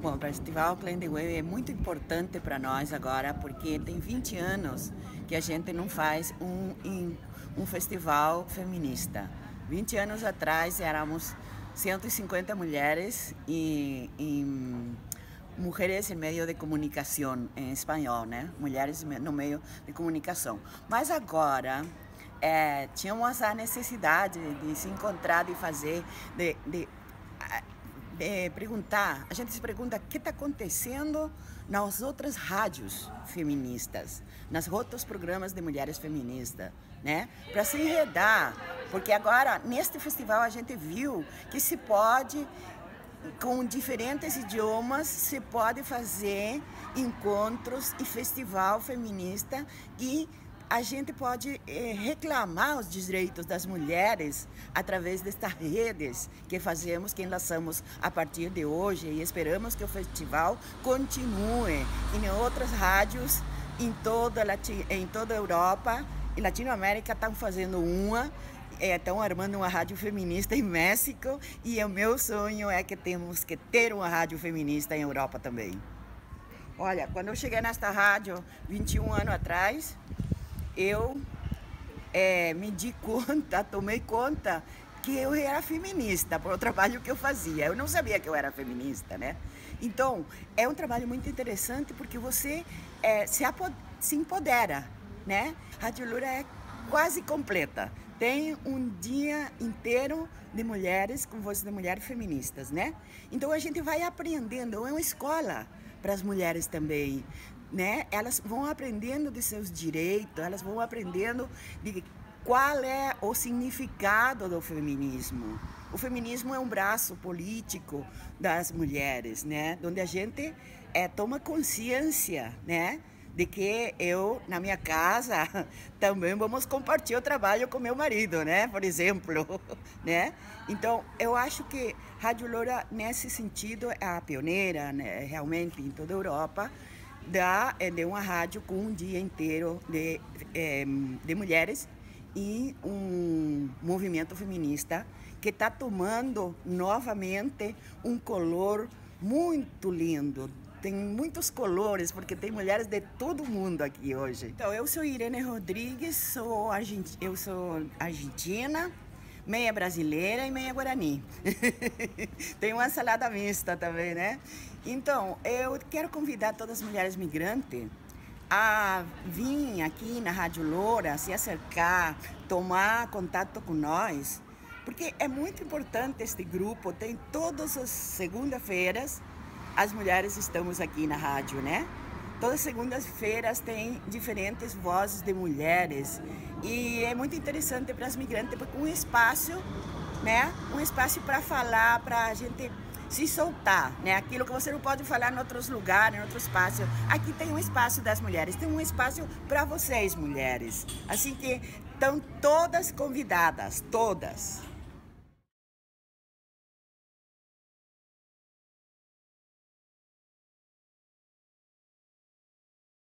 Bom, o Festival Clean Wave é muito importante para nós agora, porque tem 20 anos que a gente não faz um festival feminista. 20 anos atrás éramos 150 mulheres e mulheres em meio de comunicação, em espanhol, né? Mulheres no meio de comunicação. Mas agora tínhamos a necessidade de se encontrar, de fazer, de perguntar. A gente se pergunta o que está acontecendo nas outras rádios feministas, nos outros programas de mulheres feministas, né? Para se enredar, porque agora neste festival a gente viu que se pode, com diferentes idiomas, se pode fazer encontros e festival feminista, e a gente pode reclamar os direitos das mulheres através destas redes que fazemos, que lançamos a partir de hoje, e esperamos que o festival continue em outras rádios em toda a Europa e Latinoamérica. Estão fazendo estão armando uma rádio feminista em México, e o meu sonho é que temos que ter uma rádio feminista em Europa também. Olha, quando eu cheguei nesta rádio 21 anos atrás, eu me di conta, tomei conta que eu era feminista por o trabalho que eu fazia. Eu não sabia que eu era feminista, né? Então, é um trabalho muito interessante, porque você se empodera, né? Rádio Lura é quase completa. Tem um dia inteiro de mulheres, com voz de mulheres feministas, né? Então a gente vai aprendendo, é uma escola para as mulheres também, né? Elas vão aprendendo de seus direitos, elas vão aprendendo de qual é o significado do feminismo. O feminismo é um braço político das mulheres, né? Onde a gente toma consciência, né? De que eu, na minha casa, também vamos compartilhar o trabalho com meu marido, né? Por exemplo, né? Então, eu acho que Rádio Loura, nesse sentido, é a pioneira, né? Realmente, em toda a Europa, de uma rádio com um dia inteiro de mulheres e um movimento feminista que está tomando novamente um color muito lindo. Tem muitos colores, porque tem mulheres de todo mundo aqui hoje. Então, eu sou Irene Rodrigues, eu sou argentina, meia brasileira e meia guarani. Tem uma salada mista também, né? Então, eu quero convidar todas as mulheres migrantes a vir aqui na Rádio Loura, se acercar, tomar contato com nós, porque é muito importante este grupo. Tem todas as segundas-feiras, as mulheres estamos aqui na rádio, né? Todas as segundas-feiras tem diferentes vozes de mulheres, e é muito interessante para as migrantes, porque um espaço, né? Um espaço para falar, para a gente se soltar, né? Aquilo que você não pode falar em outros lugares, em outro espaço. Aqui tem um espaço das mulheres, tem um espaço para vocês, mulheres. Assim que estão todas convidadas, todas.